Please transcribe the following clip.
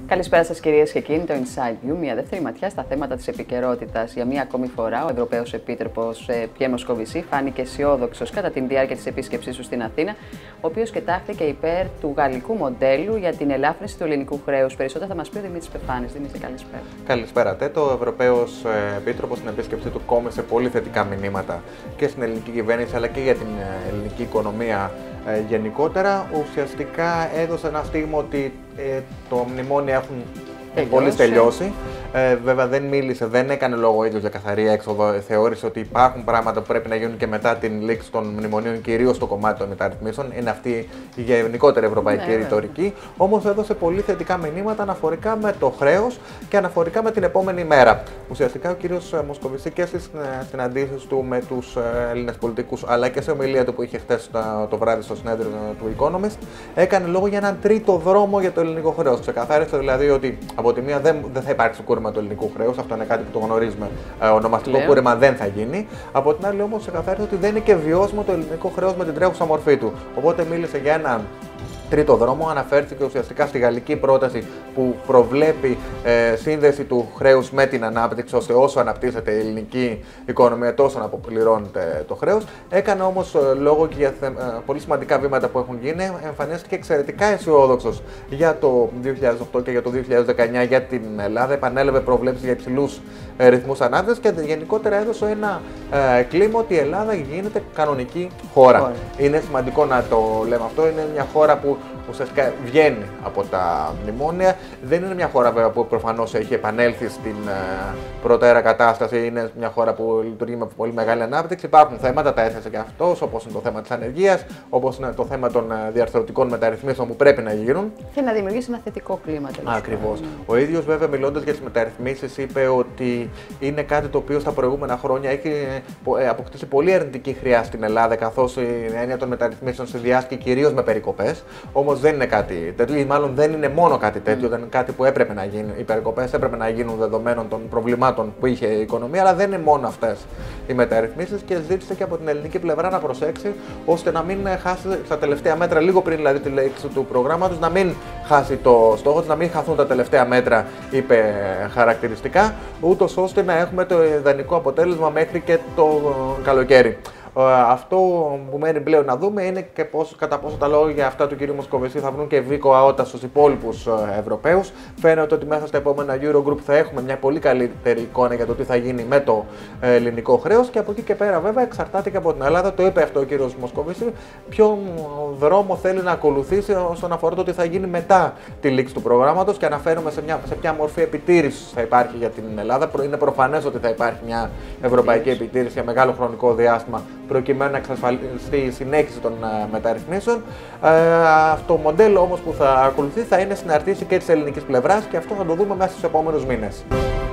Καλησπέρα σας κυρίες και κύριοι, το Inside You, μια δεύτερη ματιά στα θέματα της επικαιρότητας. Για μία ακόμη φορά, ο Ευρωπαίος Επίτροπος Πιέρ Μοσκοβισή φάνηκε αισιόδοξος κατά την διάρκεια της επίσκεψής του στην Αθήνα, ο οποίος κοιτάχθηκε υπέρ του γαλλικού μοντέλου για την ελάφρυνση του ελληνικού χρέους. Περισσότερα θα μας πει ο Δημήτρης Πεφάνης. Δημήτρη, καλησπέρα. Καλησπέρα, Τέτο. Ο Ευρωπαίος Επίτροπος στην επίσκεψή του κόμισε πολύ θετικά μηνύματα και στην ελληνική κυβέρνηση αλλά και για την ελληνική οικονομία γενικότερα. Ουσιαστικά έδωσε ένα στίγμα ότι το μνημόνια έχουν πολύ τελειώσει. Βέβαια δεν μίλησε, δεν έκανε λόγο ίδιος για καθαρή έξοδο. Θεώρησε ότι υπάρχουν πράγματα που πρέπει να γίνουν και μετά την λήξη των μνημονίων, κυρίως στο κομμάτι των μεταρρυθμίσεων. Είναι αυτή η γενικότερη ευρωπαϊκή ρητορική. Όμως έδωσε πολύ θετικά μηνύματα αναφορικά με το χρέος και αναφορικά με την επόμενη μέρα. Ουσιαστικά ο κύριος Μοσκοβισή και στις συναντήσεις του με τους Έλληνες πολιτικούς, αλλά και σε ομιλία του που είχε χτες το βράδυ στο συνέδριο του Economist, έκανε λόγο για έναν τρίτο δρόμο για το ελληνικό χρέος. Ξεκαθάρισε δηλαδή ότι από τη μία δεν θα υπάρξει κούρεμα του ελληνικού χρέους, αυτό είναι κάτι που το γνωρίζουμε. Ονομαστικό κούρεμα δεν θα γίνει. Από την άλλη, όμως, ξεκαθάρισε ότι δεν είναι και βιώσιμο το ελληνικό χρέος με την τρέχουσα μορφή του. Οπότε μίλησε για έναν τρίτο δρόμο, αναφέρθηκε ουσιαστικά στη γαλλική πρόταση που προβλέπει σύνδεση του χρέους με την ανάπτυξη, ώστε όσο αναπτύσσεται η ελληνική οικονομία τόσο να αποπληρώνεται το χρέος. Έκανε όμως λόγο και για πολύ σημαντικά βήματα που έχουν γίνει. Εμφανίστηκε εξαιρετικά αισιόδοξος για το 2008 και για το 2019 για την Ελλάδα. Επανέλαβε προβλέψεις για υψηλούς ρυθμούς ανάπτυξης και γενικότερα έδωσε ένα κλίμα ότι η Ελλάδα γίνεται κανονική χώρα. Είναι σημαντικό να το λέμε αυτό. Είναι μια χώρα που ουσιαστικά βγαίνει από τα μνημόνια. Δεν είναι μια χώρα βέβαια που προφανώς έχει επανέλθει στην προτέρα κατάσταση. Είναι μια χώρα που λειτουργεί με πολύ μεγάλη ανάπτυξη. Υπάρχουν θέματα, τα έθεσε και αυτός, όπως είναι το θέμα της ανεργίας, όπως είναι το θέμα των διαρθρωτικών μεταρρυθμίσεων που πρέπει να γίνουν. Και να δημιουργήσει ένα θετικό κλίμα τελικά. Ακριβώς. Ο ίδιος βέβαια μιλώντας για τις μεταρρυθμίσεις είπε ότι είναι κάτι το οποίο στα προηγούμενα χρόνια έχει αποκτήσει πολύ αρνητική χρειά στην Ελλάδα, καθώς η έννοια των μεταρρυθμίσεων συνδυάστηκε κυρίως με περικοπές. Όμως δεν είναι κάτι τέτοιο, ή μάλλον δεν είναι μόνο κάτι τέτοιο, δεν είναι κάτι που έπρεπε να γίνει. Οι περικοπές έπρεπε να γίνουν δεδομένων των προβλημάτων που είχε η οικονομία, αλλά δεν είναι μόνο αυτές οι μεταρρυθμίσεις και ζήτησε και από την ελληνική πλευρά να προσέξει ώστε να μην χάσει στα τελευταία μέτρα, λίγο πριν δηλαδή τη λήξη του προγράμματος, να μην χάσει το στόχο της, να μην χαθούν τα τελευταία μέτρα, είπε χαρακτηριστικά, ούτως ώστε να έχουμε το ιδανικό αποτέλεσμα μέχρι και το καλοκαίρι. Αυτό που μένει πλέον να δούμε είναι και κατά πόσο τα λόγια αυτά του κ. Μοσκοβισή θα βρουν και βίκο αότα στους υπόλοιπους Ευρωπαίους. Φαίνεται ότι μέσα στα επόμενα Eurogroup θα έχουμε μια πολύ καλύτερη εικόνα για το τι θα γίνει με το ελληνικό χρέος και από εκεί και πέρα βέβαια εξαρτάται και από την Ελλάδα. Το είπε αυτό ο κ. Μοσκοβισή, ποιον δρόμο θέλει να ακολουθήσει όσον αφορά το τι θα γίνει μετά τη λήξη του προγράμματος και αναφέρομαι σε ποια μορφή επιτήρησης θα υπάρχει για την Ελλάδα. Είναι προφανές ότι θα υπάρχει μια ευρωπαϊκή επιτήρηση για μεγάλο χρονικό διάστημα, προκειμένου να εξασφαλιστεί η συνέχιση των μεταρρυθμίσεων. Το μοντέλο όμως που θα ακολουθεί θα είναι συναρτήσει και της ελληνικής πλευράς και αυτό θα το δούμε μέσα στους επόμενους μήνες.